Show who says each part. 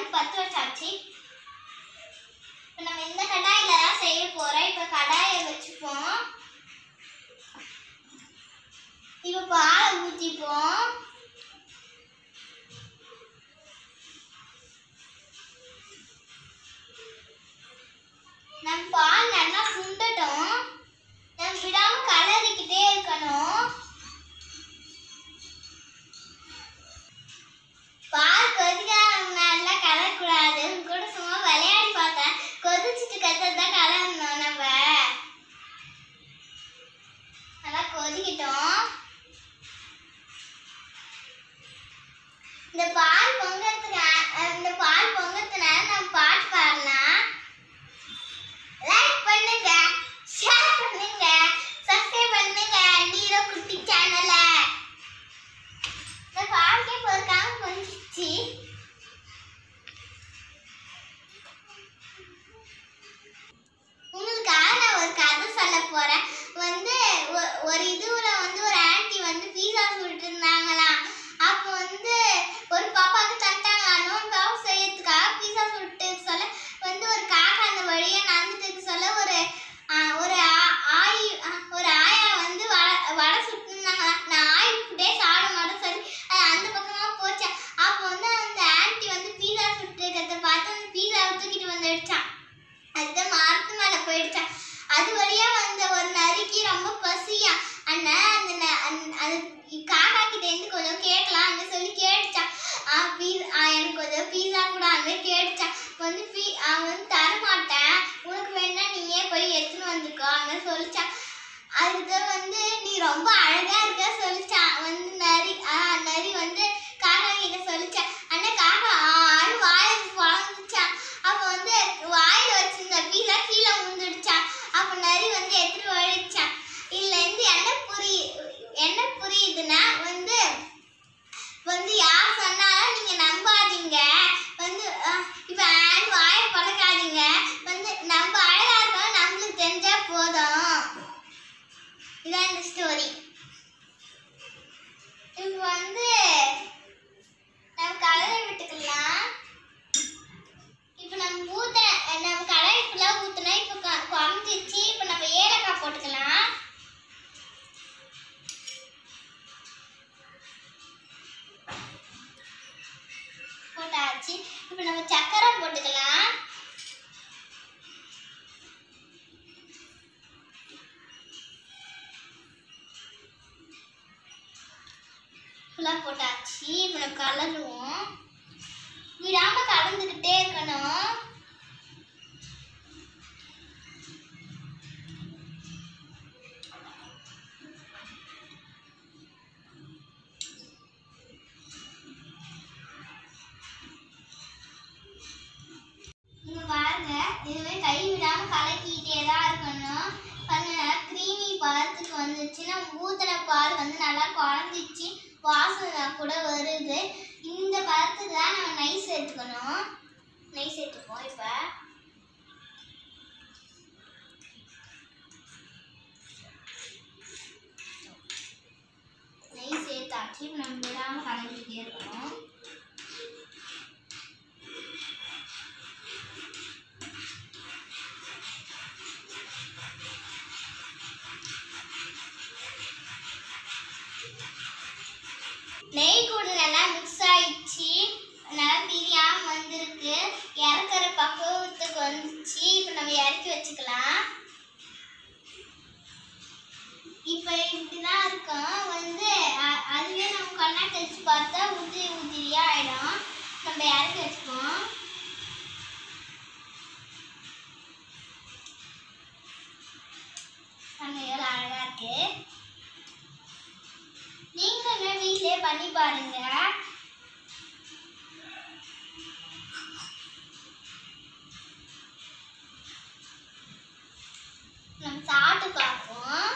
Speaker 1: அடுப்பு பற்ற வச்சாச்சு. இப்போ நம்ம இந்த கடாயில தான் செய்ய போறோம். இப்போ கடாயை வச்சுப்போம். இப்போ பாலை ஊற்றிப்போம். நம்ம பால் நல்லா சுண்டட்டும். நம்ம விடாம கலரிக்கிட்டே இருக்கணும். பால் கொதிக்க நல்லா கலரக்கூடாது. கூட சும்மா விளையாடி பார்த்தேன். கொதிச்சுட்டு கத்ததான் கலரணும். நம்ம நல்லா கொதிக்கிட்டோம். இந்த பால் பொங்கத்துக்கு நம்ம பாட்டு பாடலாம். லைக் பண்ணுங்க, ஷேர் பண்ணுங்க, சப்ஸ்கிரைப் பண்ணுங்க நீரோ குட்டி சேனல. இந்த பால்கே பொறுக்காம கொஞ்சிச்சு. உங்களுக்காக நான் ஒரு கதை சொல்ல போறேன். ஒரு இதுல ஒரு ஆன்ட்டி பீஸா சுட்டு இருந்தாங்களாம். அப்போ ஒரு பாப்பாக்கு தட்டாங்க. இன்னொரு பாப்பா செய்யறதுக்காக பீஸா சுட்டு சொல்ல ஒரு காக்கா அந்த வழியா நடந்துட்டு சொல்ல ஒரு ஆயா வடை சுட்டு இருந்தாங்க. நான் ஆய் ஃபுட்டே சாப்பிட மாட்டேன் சொல்லி அந்த பக்கமா போச்சேன். அப்போ அந்த ஆன்ட்டி பீஸா சுட்டு இருக்கிறத பார்த்து அந்த பீஸாவை தூக்கிட்டு வந்துடுச்சான். அதுதான் மரத்து மேல போயிடுச்சான். அது வழியா ஒரு நரிக்கு ரொம்ப பசியா. அந்த காக்கா கிட்ட இருந்து கொஞ்சம் கேட்கலாம் சொல்லி கேட்டுச்சான். எனக்கு கொஞ்சம் பீஸா கூட அந்த கேட்டுச்சான். அவன் தரமாட்டேன், உனக்கு வேணா நீயே போய் எடுத்துன்னு வந்துக்கோ அப்படின்னு சொல்லிச்சான். அதுக்கு நீ ரொம்ப அழகா இருக்க சொல்லிச்சான். நரி காக்கா கிட்ட சொல்லிச்சான். ஆனா காக்கா வாயில பழந்துச்சான். அப்போ வாயில வச்சிருந்த பீஸா கீழே விழுந்துடுச்சான். அப்போ நரி எடுத்துட்டு போயிடுச்சான். இதுல இருந்து என்ன புரியுதுன்னா யார் சொன்னாலும் நீங்க நம்பாதீங்க. இப்ப வாயை பழக்காதீங்க. நம்ம அழகா இருக்கோம் நம்மளுக்கு தெரிஞ்சா போதும். இதான் இந்த ஸ்டோரி. இப்போ நம்ம கலரை விட்டுக்கலாம். இப்போ நம்ம கலரை ஃபுல்லா ஊத்துனா இப்போ குறைஞ்சிச்சு. இப்போ நம்ம ஏலக்காய் போட்டுக்கலாம். போட்டாச்சு. இப்போ நம்ம சக்கரை போட்டுக்கலாம். ஃபுல்லாக போட்டாச்சு. இப்போ நம்ம கலருவோம். விடாம கலந்துக்கிட்டே இருக்கணும். இங்க பாருங்க, இதுவே கை விடாம கலக்கிட்டே தான் இருக்கணும். நல்லா கிரீமி பதத்துக்கு வந்துச்சு. நம்ம ஊத்தின பால் நல்லா குழஞ்சிச்சு. வாசனை கூட வருது. இந்த பதத்துக்கு தான் நம்ம நெய் சேர்த்துக்கணும். நெய் சேர்த்துப்போம். இப்போ நெய் சேர்த்தாச்சு. இப்போ நம்ம விடாம கலந்துக்கிட்டே இருக்கணும். நெய் கூட நல்லா மிக்ஸ் ஆயிடுச்சு. நல்லா பிரியாம வந்திருக்கு. இறக்குற பக்குவத்துக்கு வந்துச்சு. இப்போ நம்ம இறக்கி வச்சுக்கலாம். இப்போ இப்படிதான் இருக்கும். அதுவே நம்ம கண்ணா கழிச்சு பார்த்தா உதிரியா ஆயிடும். நம்ம இறக்கி வச்சுப்போம். எவ்வளோ அழகா இருக்கு. நீங்களும் வீட்டிலே பண்ணி பாருங்க. நம்ம சாப்பிட்டு பார்ப்போம்.